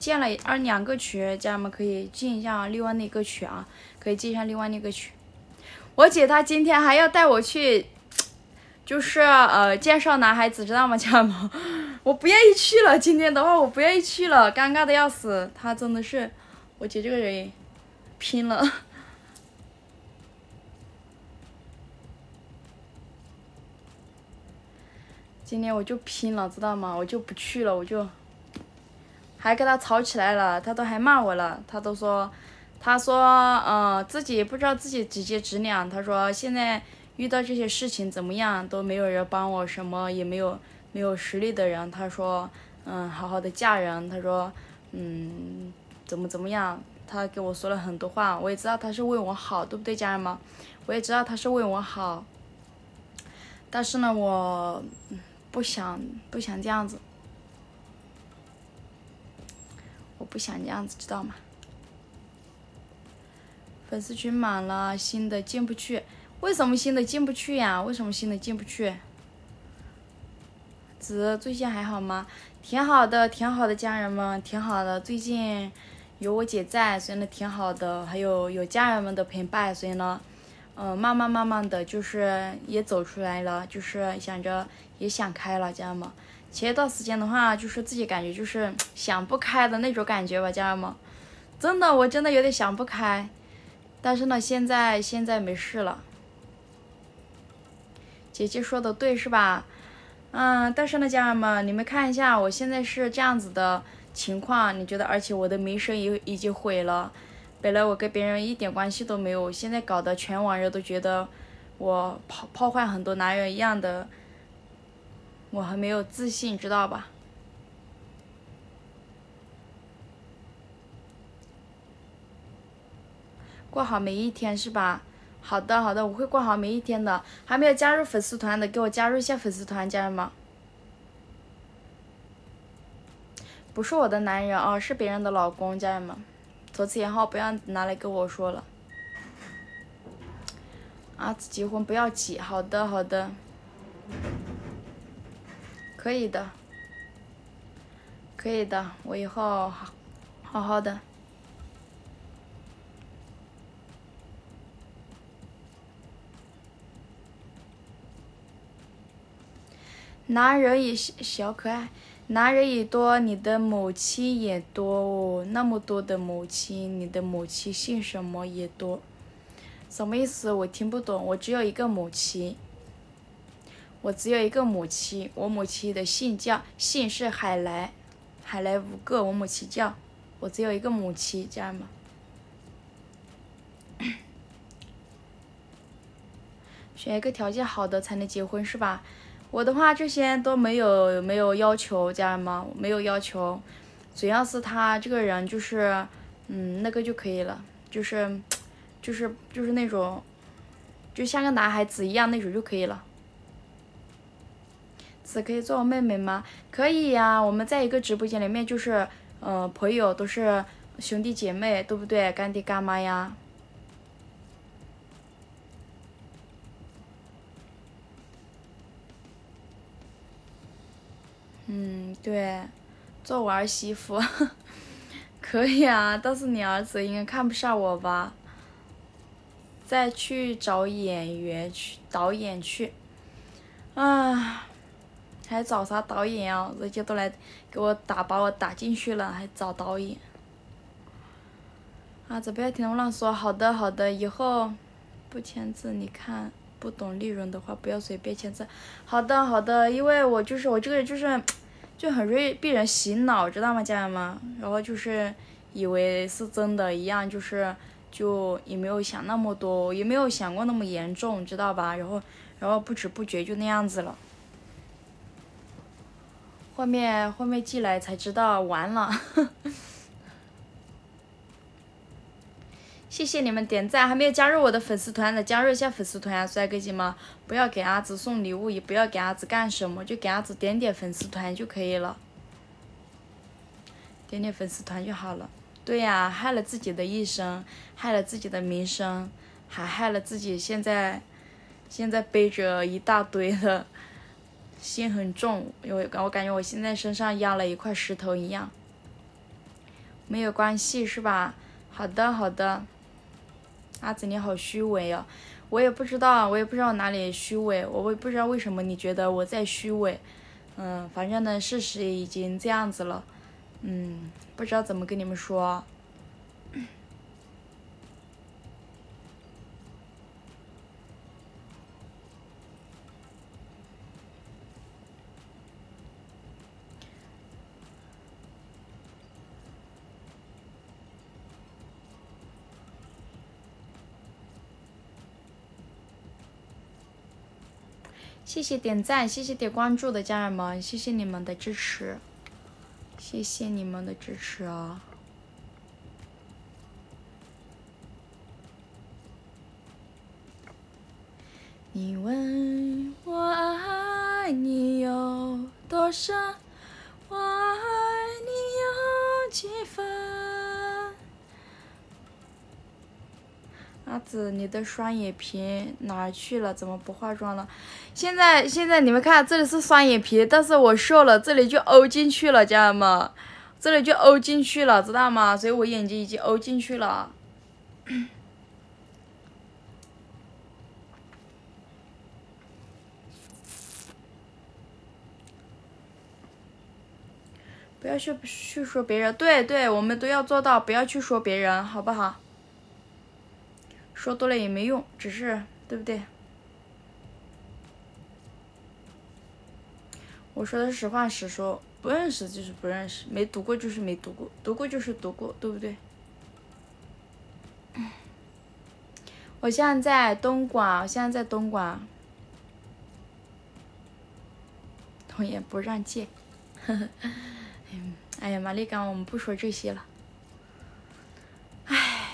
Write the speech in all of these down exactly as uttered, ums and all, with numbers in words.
建了二两个群，家人们可以进一下另外那个群啊，可以进一下另外那个群。我姐她今天还要带我去，就是呃介绍男孩子，知道吗，家人们？我不愿意去了，今天的话我不愿意去了，尴尬的要死。她真的是，我姐这个人拼了。今天我就拼了，知道吗？我就不去了，我就还跟他吵起来了，他都还骂我了，他都说，他说，嗯、呃，自己不知道自己几斤几两，他说现在遇到这些事情怎么样都没有人帮我，什么也没有，没有实力的人，他说，嗯，好好的嫁人，他说，嗯，怎么怎么样，他给我说了很多话，我也知道他是为我好，对不对，家人们？我也知道他是为我好，但是呢，我不想不想这样子，我不想这样子，知道吗？粉丝群满了，新的进不去，为什么新的进不去呀？为什么新的进不去？子最近还好吗？挺好的，挺好的，家人们，挺好的。最近有我姐在，所以呢挺好的，还有有家人们的陪伴，所以呢，嗯、呃，慢慢慢慢的就是也走出来了，就是想着也想开了，家人们。前一段时间的话，就是自己感觉就是想不开的那种感觉吧，家人们。真的，我真的有点想不开。但是呢，现在现在没事了。姐姐说的对是吧？嗯，但是呢，家人们，你们看一下，我现在是这样子的情况，你觉得？而且我的名声也已经毁了。本来我跟别人一点关系都没有，现在搞得全网人都觉得我泡泡坏很多男人一样的，我很没有自信，知道吧？过好每一天是吧？好的好的，我会过好每一天的。还没有加入粉丝团的，给我加入一下粉丝团，家人们。不是我的男人哦，是别人的老公，家人们。从此以后不要拿来跟我说了。阿紫结婚不要急，好的好的，可以的，可以的，我以后好好好的。男人也小可爱，男人也多，你的母亲也多哦，那么多的母亲，你的母亲姓什么也多，什么意思？我听不懂。我只有一个母亲，我只有一个母亲，我母亲的姓叫姓是海来，海来五个，我母亲叫，我只有一个母亲，家人们。选一个条件好的才能结婚是吧？我的话这些都没有没有要求，家人们没有要求，主要是他这个人就是嗯那个就可以了，就是就是就是那种就像个男孩子一样那种就可以了。只可以做我妹妹吗？可以呀，我们在一个直播间里面就是呃朋友，都是兄弟姐妹，对不对？干爹干妈呀。嗯，对，做我儿媳妇可以啊，但是你儿子应该看不上我吧？再去找演员去，导演去。啊，还找啥导演啊？人家都来给我打，把我打进去了，还找导演。啊，这不要听我乱说。好的，好的，以后不签字，你看不懂利润的话，不要随便签字。好的，好的，因为我就是我这个人就是，就很容易被人洗脑，知道吗，家人们？然后就是以为是真的一样，就是就也没有想那么多，也没有想过那么严重，知道吧？然后然后不知不觉就那样子了。后面后面进来才知道，完了。谢谢你们点赞，还没有加入我的粉丝团的，加入一下粉丝团啊，帅哥姐们！不要给阿紫送礼物，也不要给阿紫干什么，就给阿紫点点粉丝团就可以了，点点粉丝团就好了。对呀、啊，害了自己的一生，害了自己的名声，还害了自己现在，现在背着一大堆的，心很重，因为我感觉我现在身上压了一块石头一样。 没有关系是吧？好的好的。阿紫你好虚伪哦，我也不知道，我也不知道哪里虚伪，我也不知道为什么你觉得我在虚伪。嗯，反正呢，事实已经这样子了。嗯，不知道怎么跟你们说。谢谢点赞，谢谢点关注的家人们，谢谢你们的支持，谢谢你们的支持啊！你问我爱你有多深，我爱你有几分？阿紫，你的双眼皮哪儿去了？怎么不化妆了？现在现在你们看，这里是双眼皮，但是我瘦了，这里就凹进去了，家人们，这里就凹进去了，知道吗？所以我眼睛已经凹进去了。不要去去说别人，对对，我们都要做到，不要去说别人，好不好？说多了也没用，只是对不对？我说的是实话实说，不认识就是不认识，没读过就是没读过，读过就是读过，对不对？我现在在东莞，我现在在东莞，童言不让借，呵呵，哎呀，玛丽刚，我们不说这些了，唉。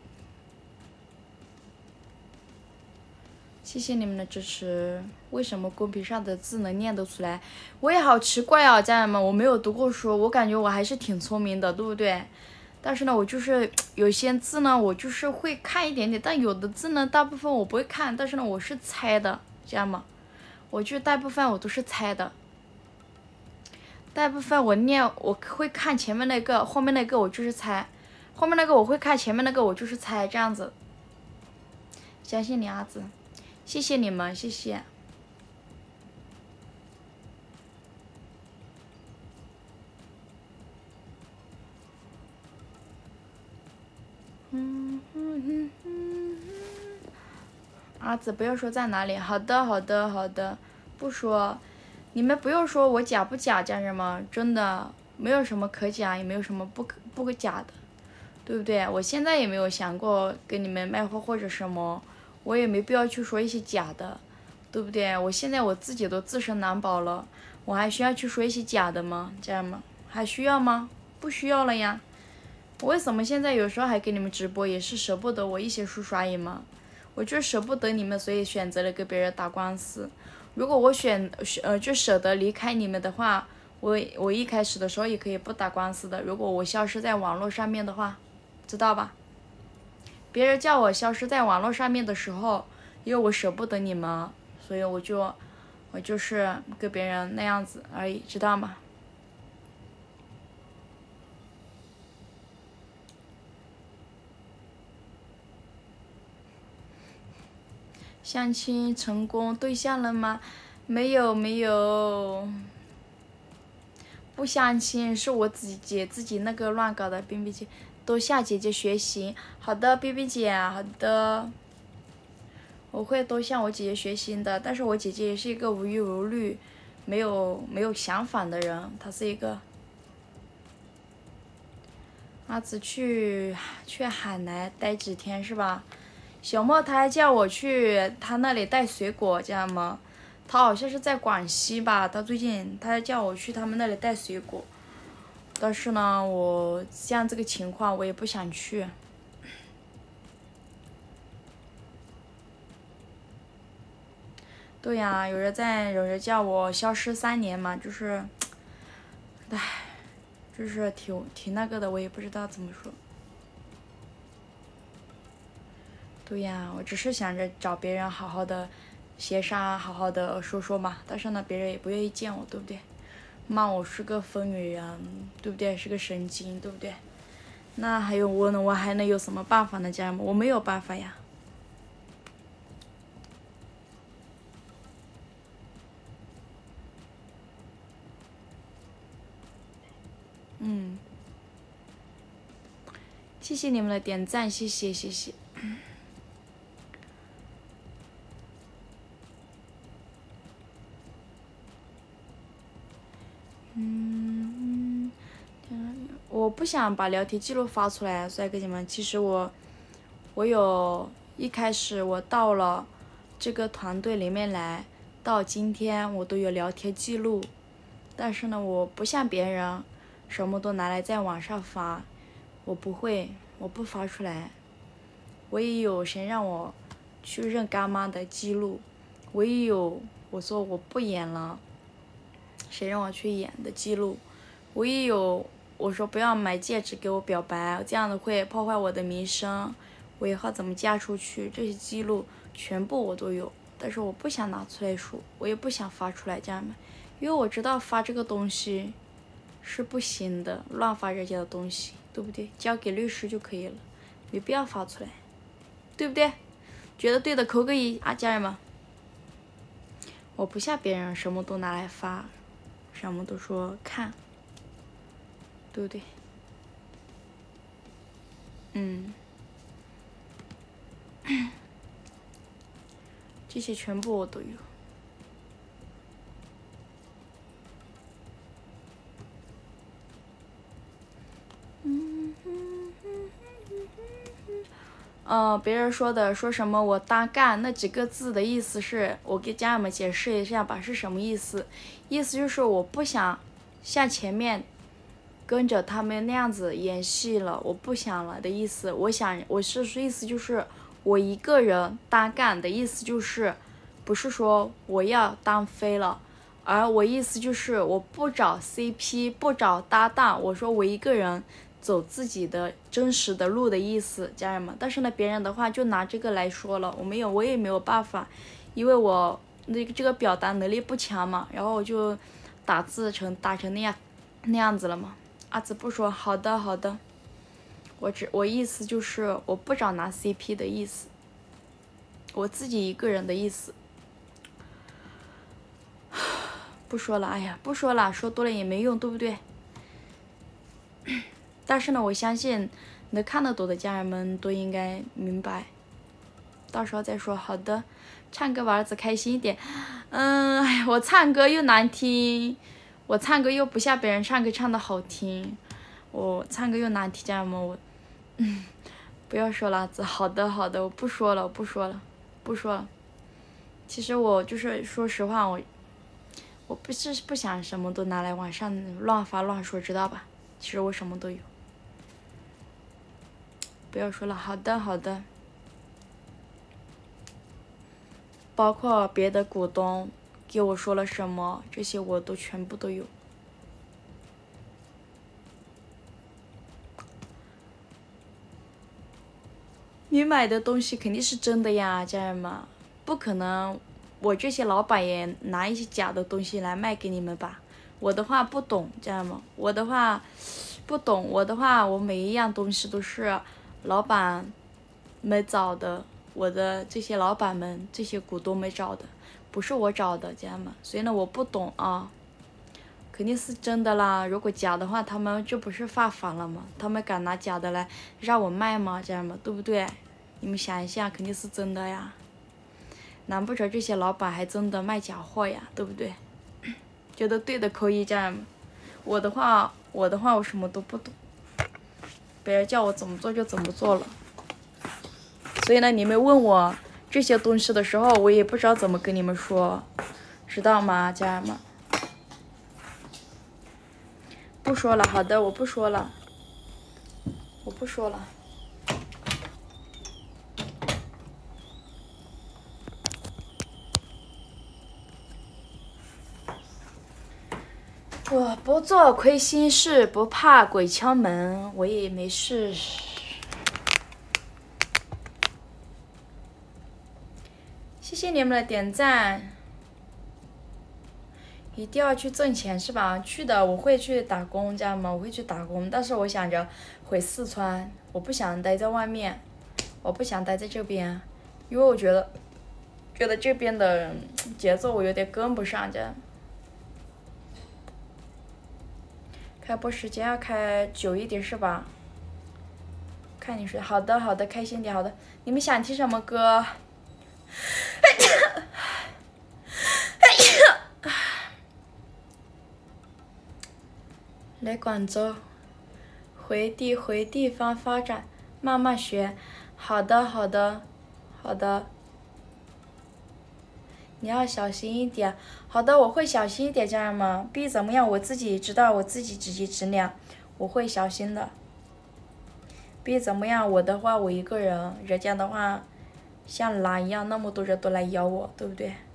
谢谢你们的支持。为什么公屏上的字能念得出来？我也好奇怪啊，家人们，我没有读过书，我感觉我还是挺聪明的，对不对？但是呢，我就是有些字呢，我就是会看一点点，但有的字呢，大部分我不会看，但是呢，我是猜的，知道吗？我就大部分我都是猜的，大部分我念我会看前面那个，后面那个我就是猜，后面那个我会看，前面那个我就是猜，这样子。相信你阿紫。谢谢你们，谢谢。嗯嗯嗯嗯。阿紫，不要说在哪里。好的，好的，好的，不说。你们不用说我假不假，家人们，真的没有什么可假，也没有什么不可不假的，对不对？我现在也没有想过给你们卖货或者什么，我也没必要去说一些假的。对不对？我现在我自己都自身难保了，我还需要去说一些假的吗？家人们，还需要吗？不需要了呀。我为什么现在有时候还给你们直播，也是舍不得我一些书刷瘾吗？我就舍不得你们，所以选择了跟别人打官司。如果我选呃就舍得离开你们的话，我我一开始的时候也可以不打官司的。如果我消失在网络上面的话，知道吧？别人叫我消失在网络上面的时候，因为我舍不得你们。所以我就，我就是跟别人那样子而已，知道吗？相亲成功对象了吗？没有没有，不相亲是我自己自己那个乱搞的。冰冰姐，多向姐姐学习。好的，冰冰姐，好的。我会多向我姐姐学习的，但是我姐姐也是一个无忧无虑、没有没有想法的人，她是一个。阿紫去去海南待几天是吧？小莫他还叫我去他那里带水果，知道吗？他好像是在广西吧，他最近他还叫我去他们那里带水果，但是呢，我像这个情况我也不想去。对呀，有人在，有人叫我消失三年嘛，就是，唉，就是挺挺那个的，我也不知道怎么说。对呀，我只是想着找别人好好的协商，好好的说说嘛，但是呢，别人也不愿意见我，对不对？骂我是个疯女人，对不对？是个神经，对不对？ 那还有我呢？我还能有什么办法呢，家人们？我没有办法呀。嗯，谢谢你们的点赞，谢谢谢谢。嗯，我不想把聊天记录发出来，帅哥姐们。其实我，我有一开始我到了这个团队里面来，到今天我都有聊天记录，但是呢，我不像别人，什么都拿来在网上发，我不会，我不发出来。我也有谁让我去认干妈的记录，我也有我说我不演了，谁让我去演的记录，我也有我说不要买戒指给我表白，这样子会破坏我的名声，我以后怎么嫁出去，这些记录全部我都有，但是我不想拿出来说，我也不想发出来，家人们，因为我知道发这个东西是不行的，乱发人家的东西，对不对？交给律师就可以了，没必要发出来，对不对？觉得对的扣个一啊，家人们。我不像别人什么都拿来发，什么都说看，对不对？嗯，这些全部我都有。嗯呃，别人说的说什么我单干那几个字的意思是，我给家人们解释一下吧，是什么意思？意思就是我不想像前面跟着他们那样子演戏了，我不想了的意思。我想我是说意思就是我一个人单干的意思就是，不是说我要单飞了，而我意思就是我不找 C P 不找搭档，我说我一个人走自己的真实的路的意思，家人们。但是呢，别人的话就拿这个来说了，我没有，我也没有办法，因为我那个这个表达能力不强嘛，然后我就打字成打成那样那样子了嘛。阿紫不说好的好的，我只我意思就是我不找拿 C P 的意思，我自己一个人的意思。不说了，哎呀，不说了，说多了也没用，对不对？但是呢，我相信能看得懂的家人们都应该明白。到时候再说。好的，唱歌把儿子开心一点。嗯，哎，我唱歌又难听，我唱歌又不像别人唱歌唱的好听，我唱歌又难听，家人们，我，嗯，不要说了，子。好的，好的，我不说了，我不说了，不说了。其实我就是说实话，我，我不是不想什么都拿来网上乱发乱说，知道吧？其实我什么都有。不要说了，好的好的。包括别的股东给我说了什么，这些我都全部都有。你买的东西肯定是真的呀，家人们，不可能我这些老板也拿一些假的东西来卖给你们吧？我的话不懂，家人们，我的话不懂，我的话我每一样东西都是老板们找的，我的这些老板们这些股东们找的，不是我找的，家人们，所以呢我不懂啊，肯定是真的啦。如果假的话，他们这不是犯法了吗？他们敢拿假的来让我卖吗？家人们，对不对？你们想一下，肯定是真的呀。难不成这些老板还真的卖假货呀？对不对？觉得对的扣一，家人们。我的话，我的话我什么都不懂，别人叫我怎么做就怎么做了。所以呢，你们问我这些东西的时候，我也不知道怎么跟你们说，知道吗，家人们？不说了，好的，我不说了，我不说了。我不做亏心事，不怕鬼敲门，我也没事。谢谢你们的点赞。 一定要去挣钱是吧？去的我会去打工，知道吗？我会去打工，但是我想着回四川，我不想待在外面，我不想待在这边，因为我觉得，觉得这边的节奏我有点跟不上着。开播时间要开久一点是吧？看你说好的好的，开心点好的。你们想听什么歌？来广州，回地回地方发展，慢慢学。好的好的好的。你要小心一点。好的，我会小心一点，家人们。毕竟怎么样，我自己知道我自己直接质量，我会小心的。毕竟怎么样，我的话我一个人，人家的话像狼一样，那么多人都来咬我，对不对？